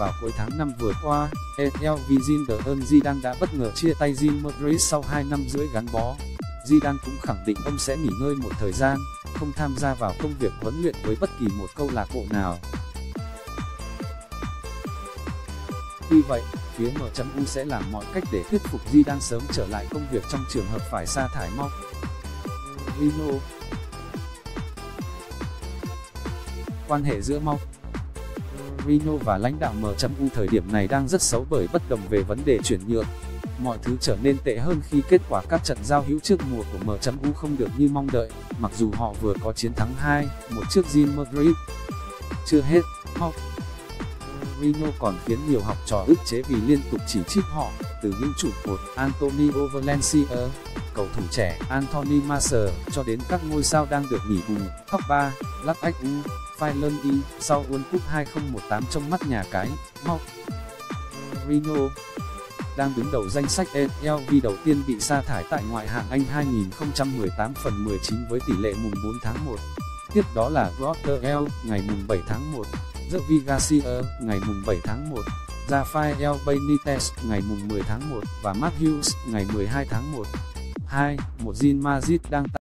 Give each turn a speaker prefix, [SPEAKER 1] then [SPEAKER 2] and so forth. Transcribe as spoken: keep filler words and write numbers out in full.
[SPEAKER 1] Vào cuối tháng năm vừa qua, e lờ vê Zinedine Zidane đã bất ngờ chia tay Real Madrid sau hai năm rưỡi gắn bó. Zidane cũng khẳng định ông sẽ nghỉ ngơi một thời gian, không tham gia vào công việc huấn luyện với bất kỳ một câu lạc bộ nào. Tuy vậy, phía em u sẽ làm mọi cách để thuyết phục Zidane sớm trở lại công việc trong trường hợp phải sa thải Mourinho. Quan hệ giữa Mourinho và lãnh đạo em u thời điểm này đang rất xấu bởi bất đồng về vấn đề chuyển nhượng. Mọi thứ trở nên tệ hơn khi kết quả các trận giao hữu trước mùa của em u không được như mong đợi, mặc dù họ vừa có chiến thắng hai một trước Real Madrid. Chưa hết, Mourinho còn khiến nhiều học trò ức chế vì liên tục chỉ trích họ, từ những trụ cột Antonio Valencia, cầu thủ trẻ Anthony Martial, cho đến các ngôi sao đang được nghỉ bù, Pogba, Lukaku, Fellaini. Sau World Cup hai không một tám trong mắt nhà cái, Mourinho đang đứng đầu danh sách e lờ vê đầu tiên bị sa thải tại Ngoại hạng Anh hai nghìn không trăm mười tám phần mười chín với tỷ lệ mùng bốn tháng một. Tiếp đó là Rotherham ngày mùng bảy tháng một, Javi Garcia ngày mùng bảy tháng một, Rafael Benitez ngày mùng mười tháng một và Matt Hughes ngày mười hai tháng một. hai. Một Real Madrid đang